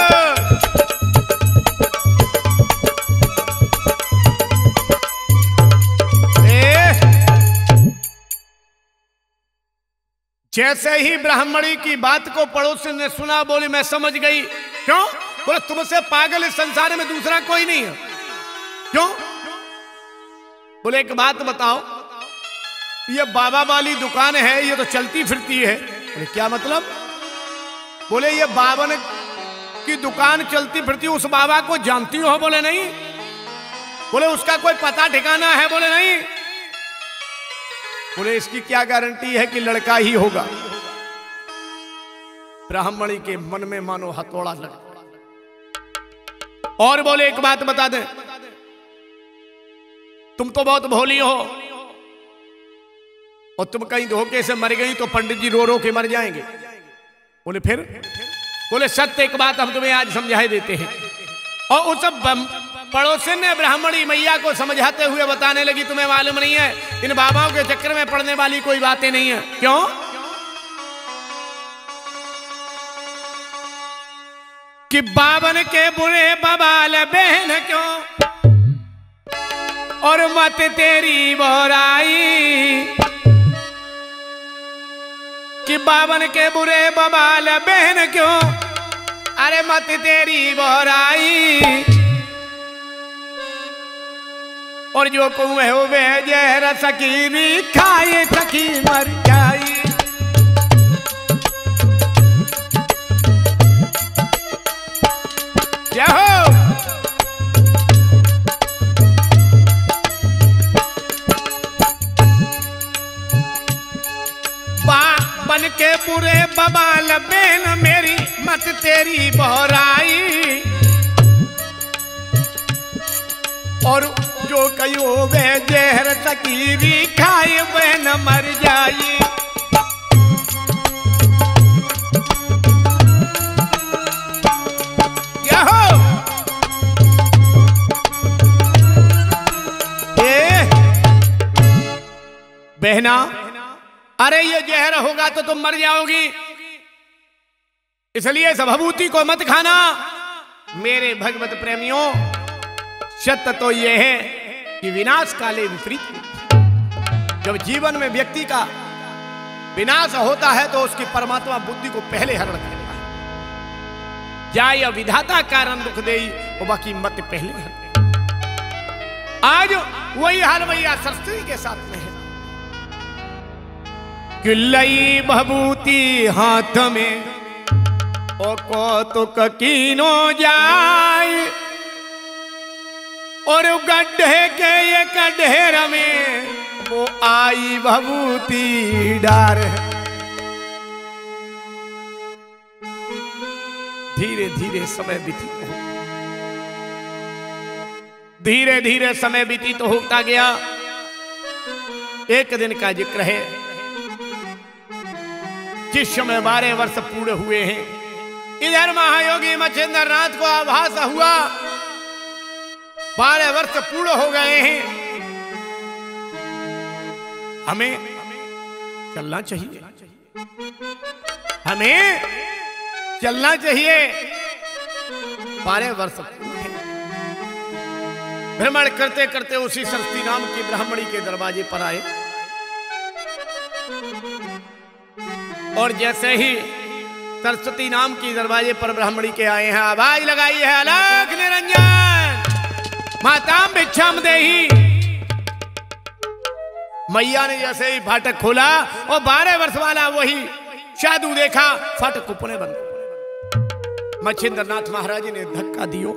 जैसे ही ब्राह्मणी की बात को पड़ोसिन ने सुना, बोली मैं समझ गई। क्यों? बोले तुमसे पागल इस संसार में दूसरा कोई नहीं है। क्यों? बोले एक बात बताओ, ये बाबा वाली दुकान है, ये तो चलती फिरती है। बोले क्या मतलब? बोले ये बाबा ने की दुकान चलती फिरती, उस बाबा को जानती हो? बोले नहीं। बोले उसका कोई पता ठिकाना है? बोले नहीं। बोले इसकी क्या गारंटी है कि लड़का ही होगा? ब्राह्मणी के मन में मानो हथौड़ा लगा। और बोले एक बात बता दे, तुम तो बहुत भोली हो, और तुम कहीं धोखे से मर गई तो पंडित जी रो रो के मर जाएंगे। बोले फिर? बोले सत्य एक बात हम तुम्हें आज समझाए देते हैं। और उस पड़ोसी ने ब्राह्मणी मैया को समझाते हुए बताने लगी, तुम्हें मालूम नहीं है इन बाबाओं के चक्कर में पड़ने वाली कोई बातें नहीं है। क्यों? कि बावन के बुरे बबाल बहन क्यों और मत तेरी बोराई, कि बावन के बुरे बबाल बहन क्यों अरे मत तेरी बोराई, और जो कुएं हुए जहर सकीरी खाए सकी मर जाई। क्या हो बन के बुरे बबाल बेन मेरी मत तेरी बहराई, और जो कयो वे जहर सकीरी खाए वे न मर जाई। क्या हो ए बहना, अरे ये जहर होगा तो तुम मर जाओगी, इसलिए इस भभूति को मत खाना। मेरे भगवत प्रेमियों, सत्य तो यह है कि विनाश काले विपरीत, जब जीवन में व्यक्ति का विनाश होता है तो उसकी परमात्मा बुद्धि को पहले हरण करता है। जाय विधाता कारण दुख देई और बाकी मत पहले हरण। आज वही हाल मैया सरस्वती के साथ में है कि लई भभूति हाथ में ओ कौतुक कीनो जाए, और गड्ढे के ये गड्ढेर में वो आई भभूति डार। धीरे धीरे समय व्यतीत हो धीरे धीरे समय व्यतीत होता गया। एक दिन का जिक्र है, जिस समय बारह वर्ष पूरे हुए हैं, इधर महायोगी मच्छिंद्र नाथ को आभास हुआ बारह वर्ष पूर्ण हो गए हैं, हमें चलना चाहिए, हमें चलना चाहिए। बारह वर्ष भ्रमण करते करते उसी सरस्वती नाम की ब्राह्मणी के दरवाजे पर आए, और जैसे ही सरस्वती नाम की दरवाजे पर ब्राह्मणी के आए हैं, आवाज लगाई है अलख निरंजन माताम भिक्षाम देही। मैया ने जैसे ही फाटक खोला और बारह वर्ष वाला वही साधु देखा, फाटक कुपने बंद। मच्छिंद्र नाथ महाराज ने धक्का दियो,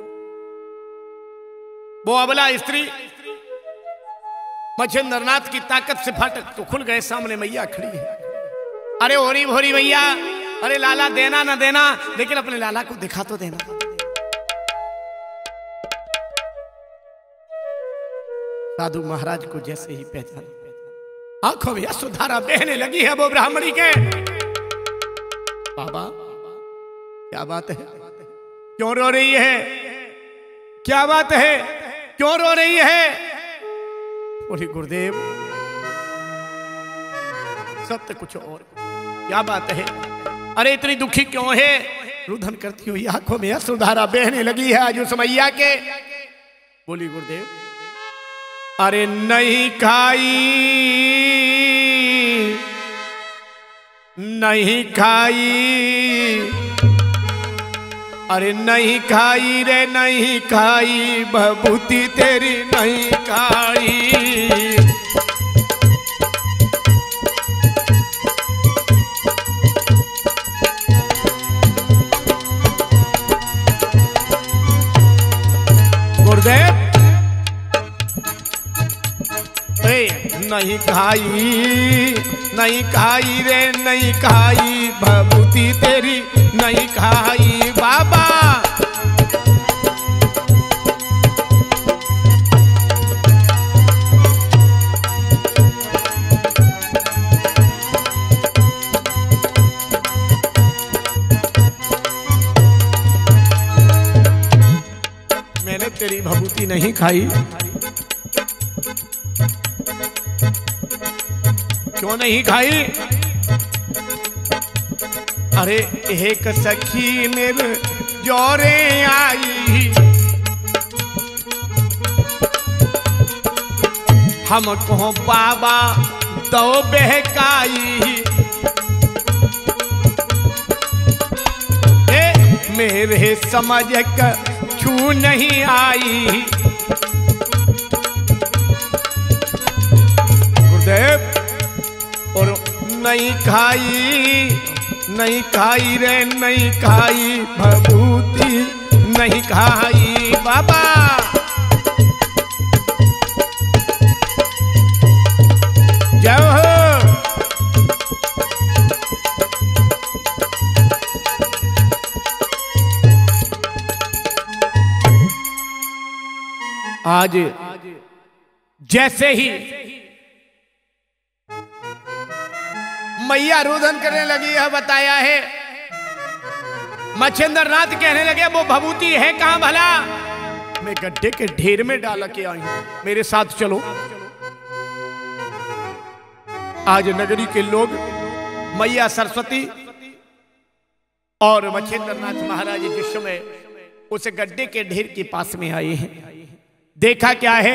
वो अबला स्त्री मच्छिंद्र नाथ की ताकत से फाटक तो खुल गए, सामने मैया खड़ी है। अरे होरी भोरी मैया, अरे लाला देना ना देना, लेकिन अपने लाला को दिखा तो देना। साधु महाराज को जैसे ही पहचान, आंखों में सुधारा बहने लगी है वो ब्राह्मणी के। बाबा क्या बात है, क्यों रो रही है, क्या बात है, क्यों रो रही है? बोली गुरुदेव सत्य कुछ और, क्या बात है, अरे इतनी दुखी क्यों है? रुदन करती हुई आंखों में सुधारा बहने लगी है आज उस मैया के। बोली गुरुदेव अरे नहीं खाई नहीं खाई, अरे नहीं खाई रे नहीं खाई, भभूति तेरी नहीं खाई। गुरुदेव नहीं खाई नहीं खाई रे नहीं खाई, भभूति तेरी नहीं खाई। बाबा तेरी भभूति नहीं खाई? क्यों नहीं खाई? अरे एक सखी मेरे जोरे आई, हमको बाबा तो बहकाई, मेरे समझ का छू नहीं आई। गुरुदेव और नहीं खाई, नहीं खाई रे नहीं खाई, भभूति नहीं खाई बाबा। जय हो। आज जैसे ही मैया रुदन करने लगी है, बताया है मच्छिंद्र नाथ कहने लगे वो भभूति है कहां भला? मैं गड्ढे के ढेर में डाल के आई हूं, मेरे साथ चलो। आज नगरी के लोग मैया सरस्वती और मच्छिंद्र नाथ महाराज जिस समय उस गड्ढे के ढेर के पास में आए हैं, देखा क्या है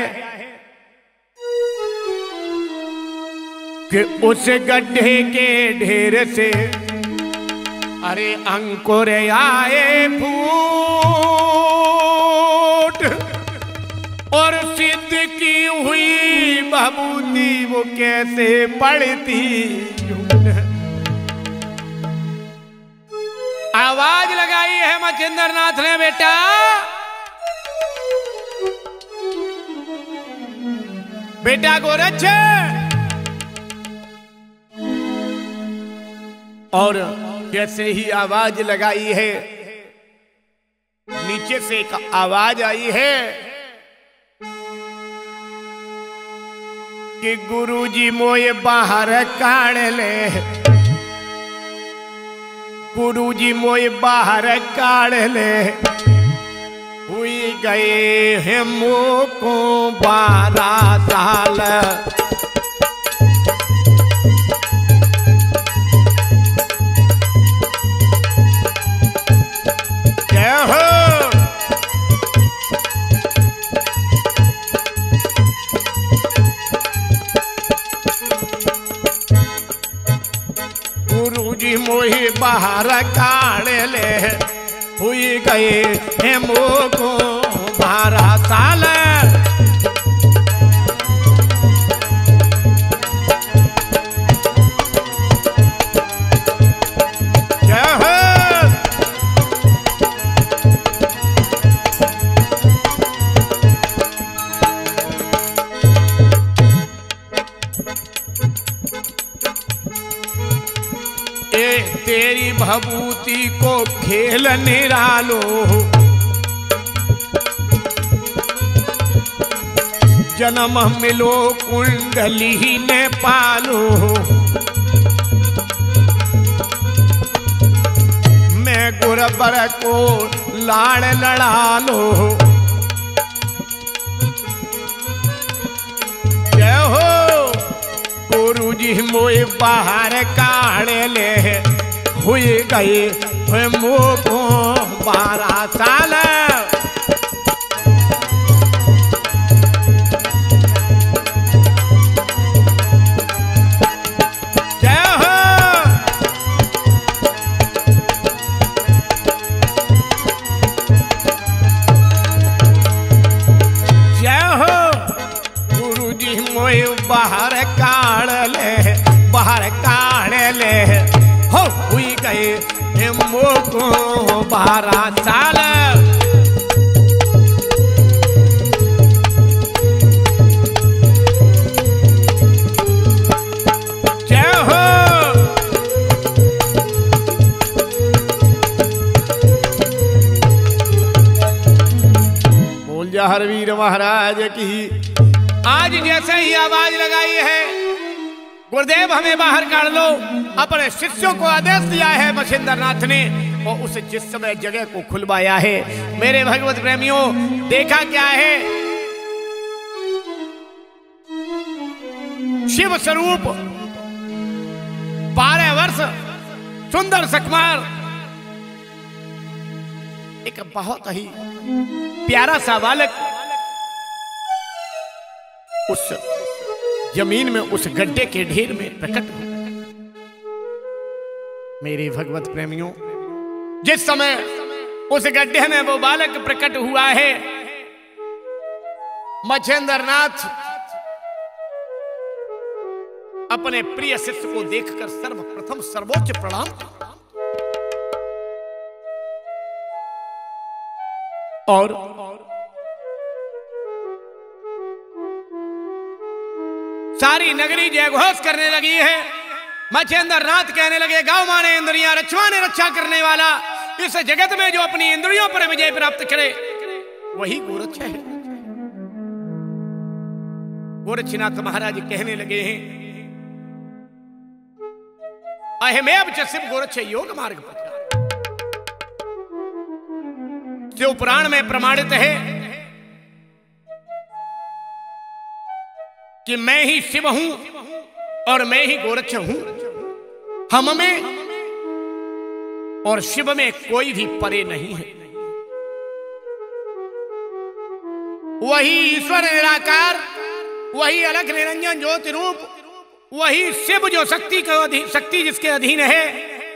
कि उस गड्ढे के ढेर से अरे अंकुर आए फूट और सिद्ध की हुई भभूति वो कैसे पड़ती। आवाज लगाई है मच्छिंद्र नाथ ने, बेटा बेटा गोरक्ष। और जैसे ही आवाज लगाई है, नीचे से एक आवाज आई है कि गुरुजी मोए बाहर काढ़ ले, गुरुजी मोए बाहर काढ़ ले, हुई गए हैं मोको बारह साल। जय हो। गुरुजी मोहे बाहर काढ़ ले, हुई गए हैं मोको बारह साल। जय हो। ए तेरी भभूति को खेल निरालो, जन्म मिलो कुंडली ने पालो, मैं गुरबर को लाड़ लड़ा लो। जय हो। गुरुजी मोए बाहर काढ़ ले, हुई गए मोको बारह साल। जय हो। जय हो। गुरुजी मोए बाहर काढ़ ले, बाहर काढ़ ले, हो हुई गए मोको बारह साल। जय हो। बोल जा हरवीर महाराज की। आज जैसे ही आवाज लगाई है, गुरुदेव हमें बाहर काढ़ लो, अपने शिष्यों को आदेश दिया है मच्छिंद्र नाथ ने और उस जिस समय जगह को खुलवाया है। मेरे भगवत प्रेमियों, देखा क्या है, शिव स्वरूप बारह वर्ष सुंदर सकमार, एक बहुत ही प्यारा सा बालक उस जमीन में, उस गड्ढे के ढेर में प्रकट हुआ। मेरे भगवत प्रेमियों, जिस समय उस गड्ढे में वो बालक प्रकट हुआ है, मच्छेंद्र नाथ अपने प्रिय शिष्य को देखकर सर्वप्रथम सर्वोच्च प्रणाम और सारी नगरी जयघोष करने लगी है। मच्छेंद्र नाथ कहने लगे, गौ माने इंद्रियां, रक्षवा ने रक्षा करने वाला, इस जगत में जो अपनी इंद्रियों पर विजय प्राप्त करे वही गोरक्ष है। गोरक्षनाथ महाराज कहने लगे हैं, अहमेव च शिव गोरक्ष योग मार्ग पर। शिव पुराण में प्रमाणित है कि मैं ही शिव हूं और मैं ही गोरक्ष हूं। हम में और शिव में कोई भी परे नहीं है। वही ईश्वर निराकार, वही अलख निरंजन ज्योति रूप, वही शिव जो शक्ति का शक्ति जिसके अधीन है,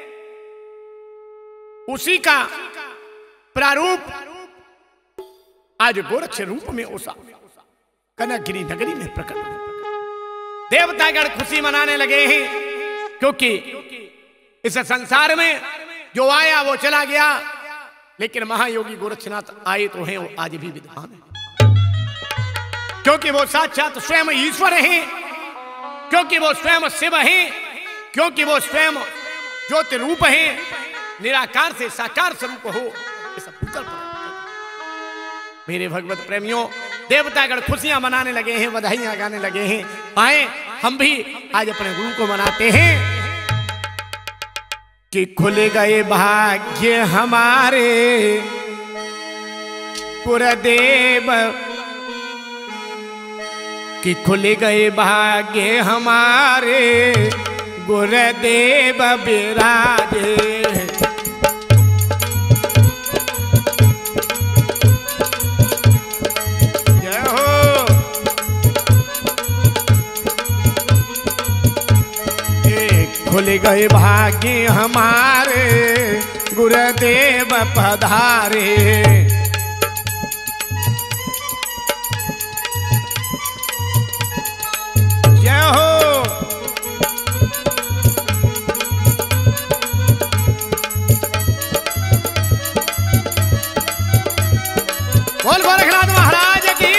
उसी का प्रारूप आज गोरक्ष रूप में उस कनकगिरी नगरी में प्रकट हुआ। देवतागण खुशी मनाने लगे हैं, क्योंकि इस संसार में जो आया वो चला गया, लेकिन महायोगी गोरक्षनाथ आए तो हैं, वो आज भी विद्वान है, क्योंकि वो साक्षात स्वयं ईश्वर हैं, क्योंकि वो स्वयं शिव हैं, क्योंकि वो स्वयं ज्योति रूप हैं, निराकार से साकार स्वरूप हो इस भूतल पर। मेरे भगवत प्रेमियों, देवतागण खुशियां मनाने लगे हैं, बधाइयां गाने लगे हैं। आए हम भी आज अपने गुरु को मनाते हैं कि खुल गए भाग्य हमारे पुरदेव, कि खुल गए भाग्य हमारे गुरुदेव विराजे। जय हो। खुल गए भाग्य हमारे गुरुदेव पधारे। बोल गोरखनाथ महाराज की।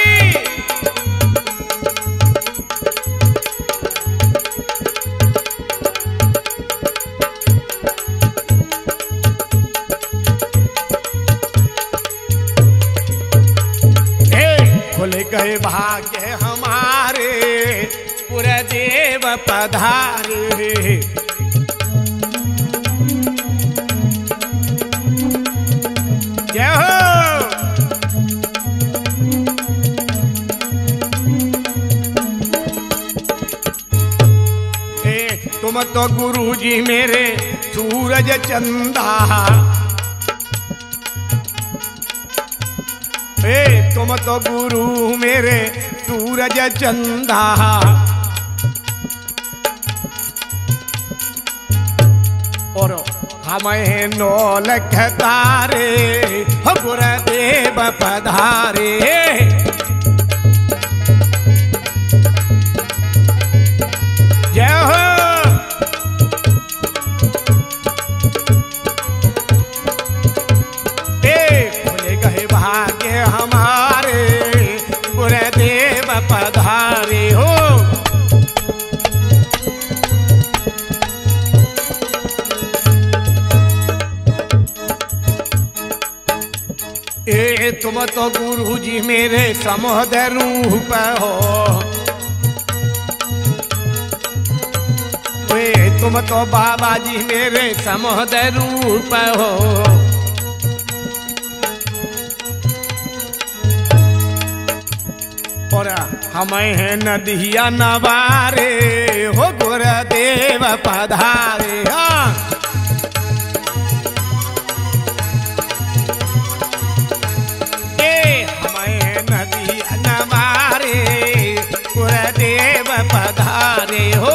खुल गए भाग्य हमारे पुरदेव पधारे। जय हो। तुम तो गुरु जी मेरे सूरज चंदा, ए तुम तो गुरु मेरे सूरज चंदा, और हमें नौलख तारे हो गुरुदेव पधारे। जय हो। भाग्य हमारे गुरुदेव पधारे हो। ए तुम तो गुरु जी मेरे समोद रूप हो, ओए तुम तो बाबा जी मेरे समोद रूप हो। और हमें है नदिया नवारे हो गुरुदेव पधारे। हाँ ए हमें है नदिया नवारे गुरुदेव पधारे हो।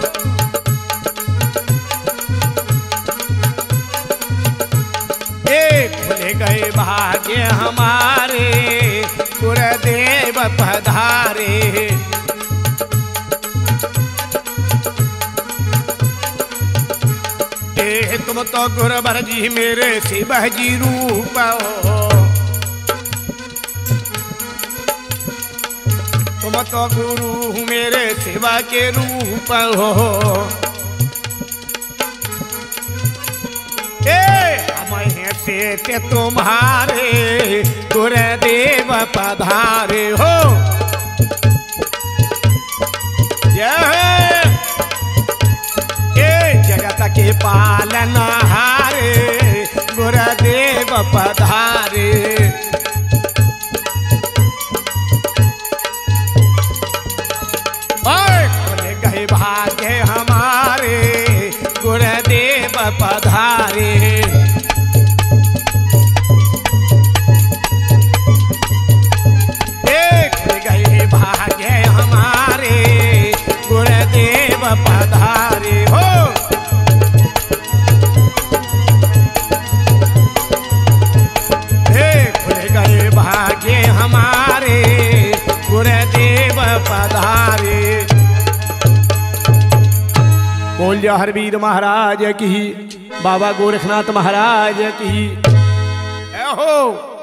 ए खुले गए भाग्य हमारे गुरुदेव पधारे। ए तुम तो गुरुवर जी मेरे शिव जी रूप हो। तुम तो गुरु मेरे शिवा के रूप हो। ए हमें से तुम्हारे गुरुदेव पधारे हो। ए जगत के पालनहारे गुरुदेव पधारे। खुले गए भाग्य हमारे गुरुदेव पधारे। भाग्य हमारे गुरुदेव पधारे हो। हे खुल गए भाग्य हमारे गुरुदेव पधारे। बोल जय हरवीर महाराज की, बाबा गोरखनाथ महाराज की। हो